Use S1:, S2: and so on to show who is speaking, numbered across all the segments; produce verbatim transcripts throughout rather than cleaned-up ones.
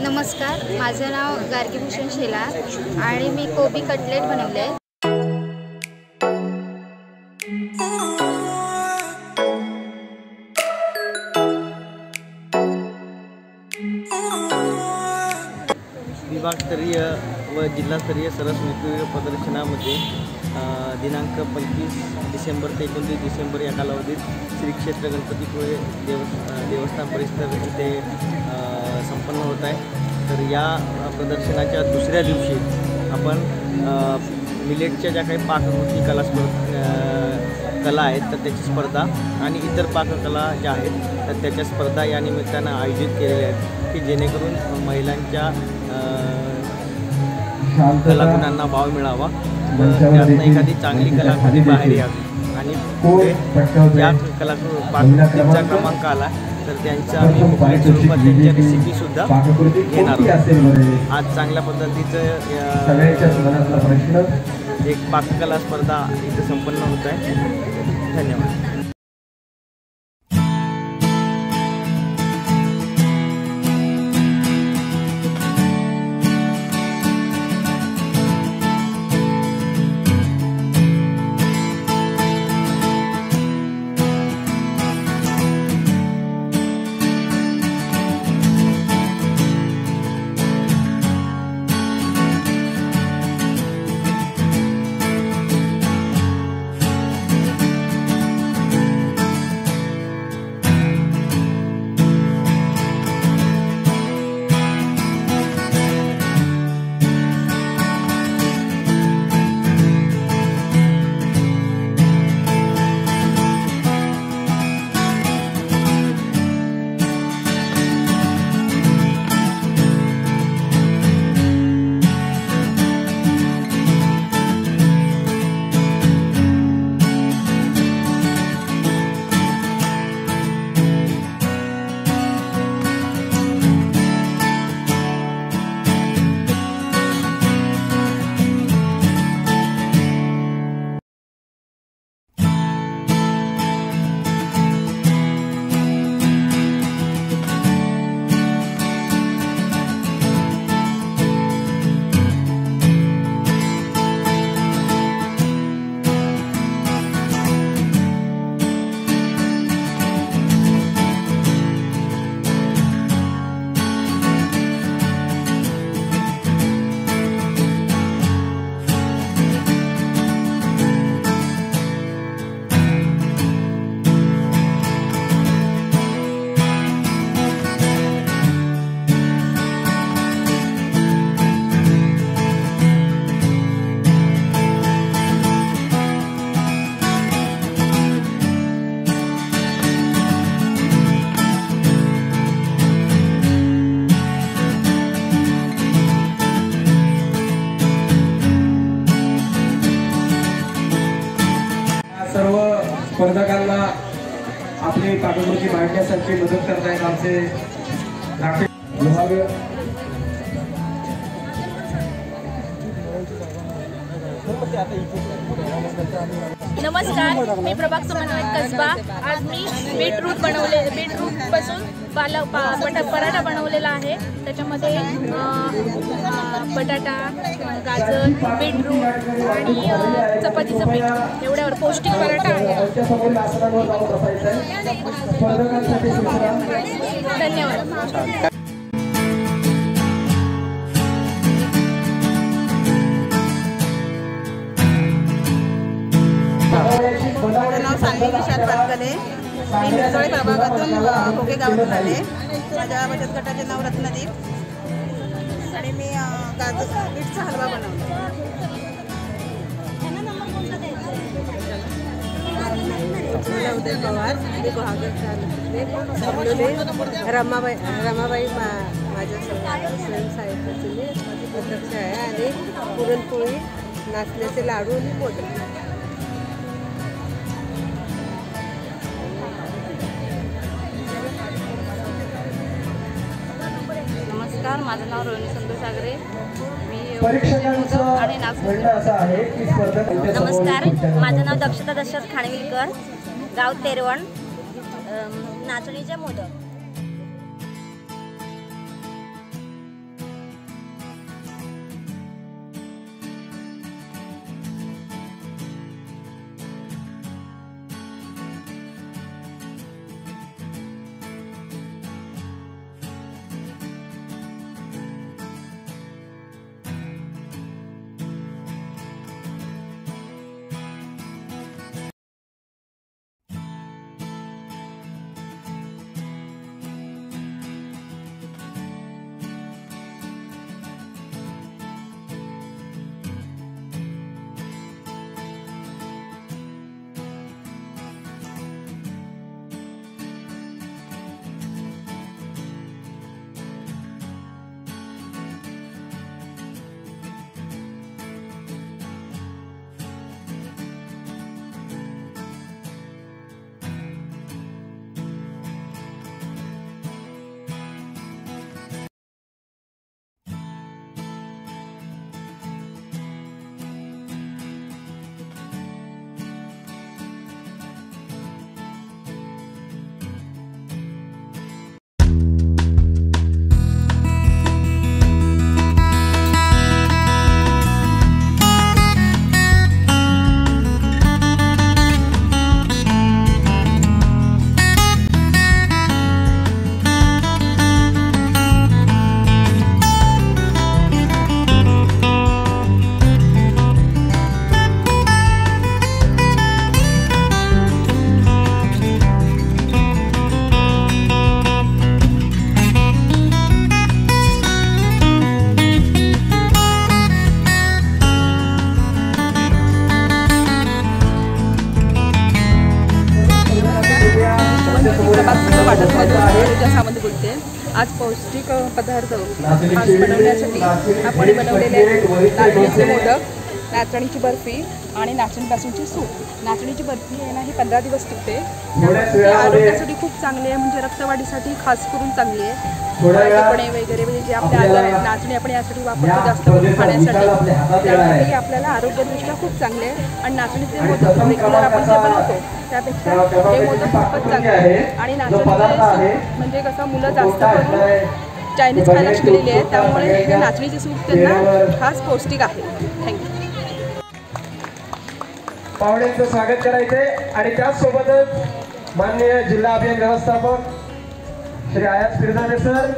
S1: नमस्कार, माझं नाव गार्गीभूषण शेलार आणि मी कोबी कटलेट बनवले।
S2: विभागस्तरीय व जिल्हास्तरीय सरस वेगवेगळ्या प्रदर्शनामध्ये दिनांक पंचवीस डिसेंबर ते एकोणतीस डिसेंबर या कालावधीत श्री क्षेत्र गणपतीपुळे देव देवस्थान परिसर इथे संपन्न होत आहे। तर या प्रदर्शनाच्या दुसऱ्या दिवशी आपण मिलेटच्या ज्या काही पाककृती कला कला आहेत तर त्याची स्पर्धा आणि इतर पाककला ज्या आहेत तर त्याच्या स्पर्धा या निमित्तानं आयोजित केलेल्या आहेत की जेणेकरून महिलांच्या कलागुणांना वाव मिळावा व त्यातनं एखादी चांगली कलाकृती बाहेर यावी आणि ज्या कला पाककृतीचा क्रमांक आला तर त्यांचा आम्ही मुख्य स्वरूपात त्यांच्या रेसिपीसुद्धा घेणार आहोत। आज चांगल्या पद्धतीचं एक पाककला स्पर्धा इथे संपन्न होत आहे। धन्यवाद।
S3: स्पर्धकांना आपली पाककृती मांडण्यासाठी मदत करतायत आमचे विभाग।
S4: नमस्कार, मी प्रभाग समन्वय कसबा। आज मी बीटरूट बनवले बीटरूट पासून पाला पटा पराठा बनवलेला आहे। त्याच्यामध्ये बटाटा, गाजर, बीटरूट आणि चपातीचं पीठ एवढ्यावर पौष्टिक पराठा आहे। धन्यवाद।
S5: माझं नाव सान्वी किशोर पानकले, मी मिरजोळे प्रभागातून भोगे गावातून आले। माझ्या बचत गटाचे नाव रत्नदीप आणि मी गाजर बीटचा हलवा बनवला। उदय पवार, मी रमाबाई रमाबाई माझ्या स्वयंसहाय्यताची माझी अध्यक्ष आहे आणि पुरणपोळी, नाचण्याचे लाडू आणि मोदक।
S4: नमस्कार, माझं नाव रोहिणी संतोष सागरे, मी
S3: आणि
S6: नमस्कार, माझं नाव दक्षता दशरथ खानविलकर, गाव तेरवण, नाचणीचे मोदक।
S4: खास बनवण्यासाठी आपण बनवलेले आहेत नाचणीचे मोदक, नाचणीची बर्फी आणि नाचणीपासूनची सूप. नाचणीची बर्फी आहे ना ही पंधरा दिवस टिकते. ती आरोग्यासाठी खूप चांगली आहे, म्हणजे रक्तवाढीसाठी खास करून चांगली आहे. दुखणे वगैरे म्हणजे जे आपले आजार आहेत, नाचणी आपण यासाठी वापरतो जास्त करून खाण्यासाठी, त्यासाठी आपल्याला आरोग्यदृष्ट्या खूप चांगले आहे. आणि नाचणीचे मोदक रेग्युलर आपण जे बनवतो त्यापेक्षा हे मोदक खूपच चांगले आहे. आणि नाचणीचे म्हणजे कसं मुलं जास्त करून चायनीज खायला शिकलेली आहे, त्यामुळे हे नाचणीची सूप त्यांना खास पौष्टिक आहे. थँक्यू.
S3: पाहुण्यांचं स्वागत करायचे आणि त्याचसोबतच माननीय जिल्हा अभियान व्यवस्थापक श्री आयात फिरजादे सर,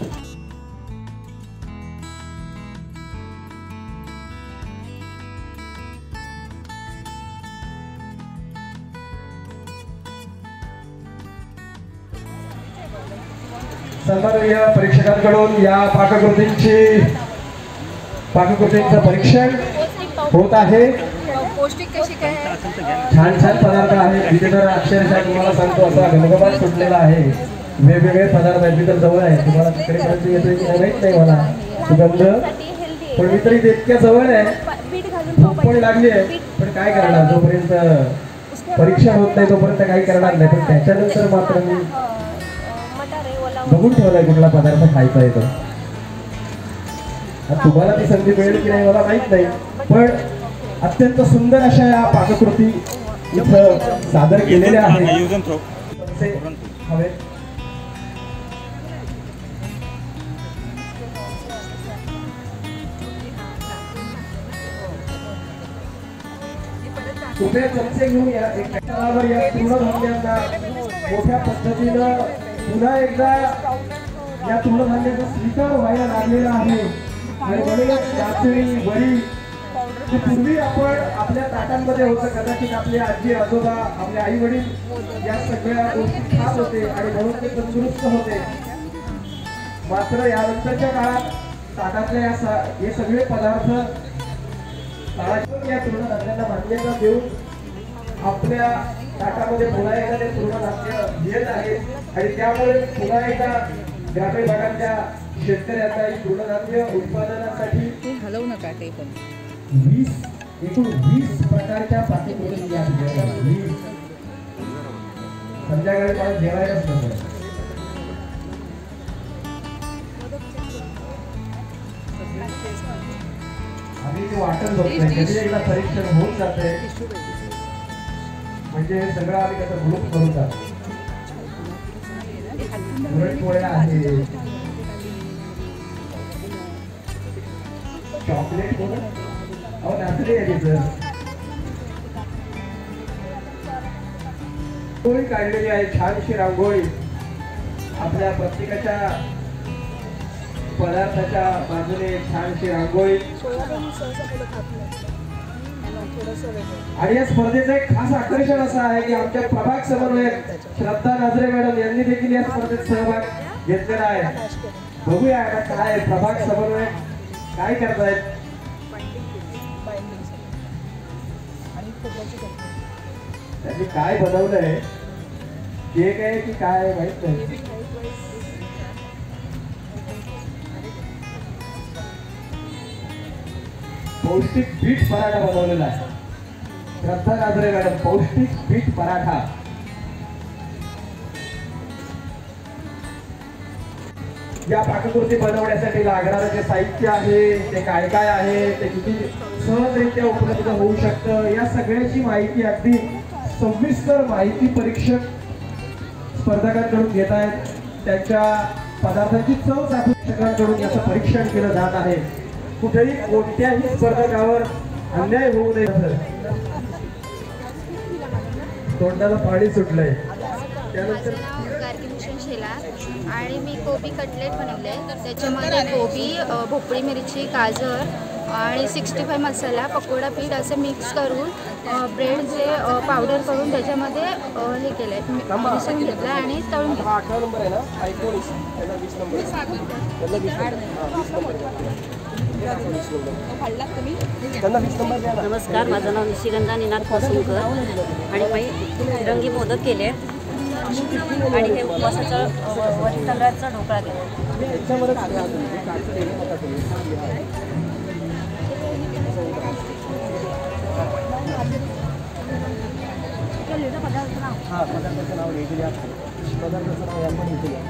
S3: सन्माननीय परीक्षकांकडून या पाककृतींची पाककृतींचं परीक्षण होत आहे.
S1: पौष्टिक कशी काय
S3: छान छान पदार्थ आहेत. इथे तर अक्षरशः तुम्हाला सांगतो असा घमघमाट सुटलेला आहे. वेगवेगळे पदार्थ आहेत. तर जवळ आहे, तुम्हाला तिकडे पर्यंत येतोय की नाही माहित नाही मला सुगंध, पण मी तरी इतक्या जवळ आहे, भूक पण लागली आहे. पण काय करणार, जोपर्यंत परीक्षा होत नाही तोपर्यंत काही करणार नाही. पण त्याच्यानंतर मात्र मी बघून ठेवलाय कुठला पदार्थ खायचा येतो. तुम्हाला ती संधी मिळेल की नाही मला माहित नाही, पण अत्यंत सुंदर अशा या पाककृती इथं सादर केलेल्या आहेत. उभे चमचे घेऊन या तलावर या तृणधान्यांना मोठ्या पद्धतीनं पुन्हा एकदा या तृणधान्याचा स्वीकार व्हायला लागलेला आहे. आणि म्हणूनच नाचणी, वडी पूर्वी आपण आपल्या ताटांमध्ये होतं, कदाचित आपले आजी आजोबा, आपले आई वडील या सगळ्या गोष्टी खात होते आणि म्हणून ते तंदुरुस्त होते. मात्र यानंतरच्या काळात ताटातल्या या हे सगळे पदार्थ या तृणधान्यांना मान्यता देऊन आपल्या ताटामध्ये पुन्हा एकदा ते तृणधान्य येत आहे. आणि त्यामुळे पुन्हा एकदा ग्रामीण भागातल्या शेतकऱ्यांना तृणधान्य उत्पादनासाठी
S5: हलवू नका ते पण
S3: वीस एकूण वीस प्रकारच्या पाककृती या वीस संध्याकाळी मला जेवायलाच नको. आम्ही ते वाटत होत नाही, कधी एकदा परीक्षण होत जाते म्हणजे सगळं आम्ही कसं ग्रुप करून जातो. पुरणपोळ्या आहे, चॉकलेट अहो नाचणी आहे तिथं, रांगोळी काढलेली आहे, छानशी रांगोळी. आपल्या प्रत्येकाच्या पदार्थाच्या बाजूने छानशी रांगोळी. आणि या स्पर्धेचं एक खास आकर्षण असं आहे की आमच्या प्रभाग समन्वयक श्रद्धा नाझरे मॅडम यांनी देखील या स्पर्धेत सहभाग घेतलेला आहे. बघूया आता काय प्रभाग समन्वयक काय करतायत. त्यांनी काय बनवलंय, केक आहे की काय माहित नाही. पौष्टिक पीठ पराठा बनवलेला आहे. श्रद्धा नाझरे मॅडम, पौष्टिक पीठ पराठा. या पाककृती बनवण्यासाठी लागणारं जे साहित्य आहे ते काय काय आहे, ते किती सहजरित्या उपलब्ध होऊ शकतं, या सगळ्याची माहिती अगदी सविस्तर माहिती परीक्षक स्पर्धकांकडून घेत आहेत. त्यांच्या पदार्थांची चव चाखून परीक्षकांकडून याचं परीक्षण केलं जात आहे. कुठेही कोणत्याही स्पर्धकावर अन्याय होऊ नये. तोंडाला पाणी सुटलंय. त्यानंतर
S1: गार्गीभूषण शेलार आणि मी कोबी कटलेट बनवले. त्याच्यामध्ये कोबी, भोपळी मिरची, गाजर आणि सिक्स्टी फाय मसाला, पकोडा पीठ असे मिक्स करून ब्रेड जे पावडर करून त्याच्यामध्ये हे केलं आहे, मिसळून घेतलं आणि तळून घेतलं.
S3: अठरा नंबर आहे ना, एकोणीस वीस नंबर
S6: नमस्कार, माझं नाव निशिगंधा निनाद कोसुमकर आणि मी रंगी मोदक केले. आणि हे उपवासाचं व- वरी तांदळाचा ढोकळा देतो.
S2: हां पदार्थाचं नाव लिहिलेले असतं. पदार्थाचं नाव आपण लिहिलेलं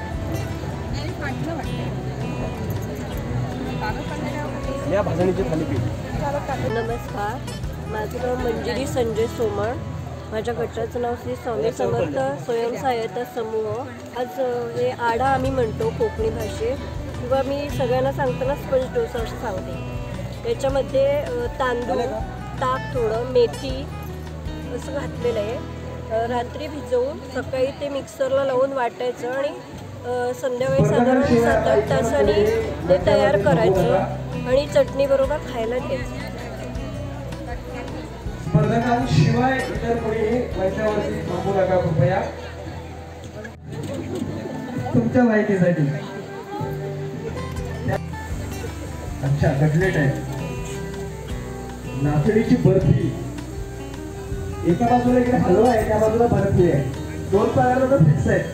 S2: या भाजणीचे थालीपीठ.
S7: नमस्कार, माझं नाव मंजिरी संजय सोमण. माझ्या गटाचं नाव श्री स्वामी समर्थ स्वयंसहायता समूह. आज अ, हे आडा आम्ही म्हणतो कोकणी भाषेत, किंवा मी सगळ्यांना सांगताना स्पंज डोसा असं सांगते. याच्यामध्ये अ, तांदूळ, ताक, थोडं मेथी असं घातलेलं आहे. अ, रात्री भिजवून सकाळी ते मिक्सरला लावून वाटायचं आणि अ, संध्याकाळी साधारण सात आठ तासांनी ते तयार करायचं आणि चटणीबरोबर खायला घ्यायचं.
S3: स्पर्धकांशिवाय इतर कोणी मंचावरती थांबू नका कृपया. तुमच्या माहितीसाठी. अच्छा, कटलेट आहे, नाचणीची बर्फी, एका बाजूला इकडे हलवा आहे, त्या बाजूला बर्फी आहे. दोन पदार्थ तर फिक्स आहेत.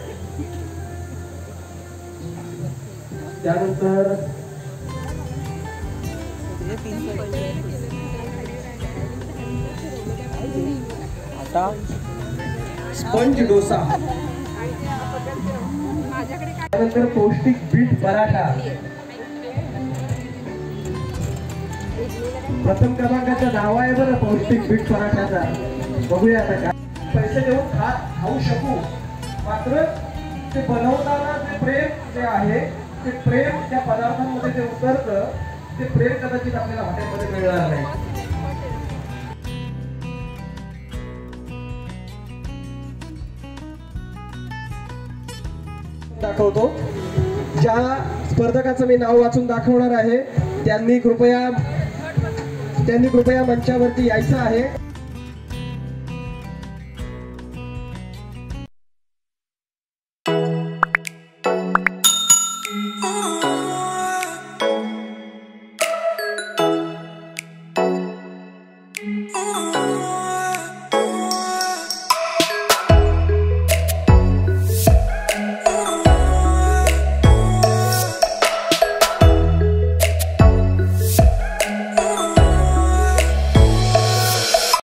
S3: त्यानंतर
S2: आता
S3: स्पंज डोसा, त्यानंतर पौष्टिक बीट पराठा. प्रथम क्रमांकाचा दावा आहे बरं पौष्टिक बीट पराठ्याचा. बघूया आता काय पैसे देऊन खा खाऊ शकू, मात्र ते बनवताना ते प्रेम जे आहे ते प्रेम त्या पदार्थांमध्ये जे उतरतं ते प्रेम कदाचित आपल्याला हॉटेलमध्ये मिळणार नाही. दाखवतो. ज्या स्पर्धकाचं मी नाव वाचून दाखवणार आहे त्यांनी कृपया त्यांनी कृपया मंचावरती यायचं आहे.
S8: Oh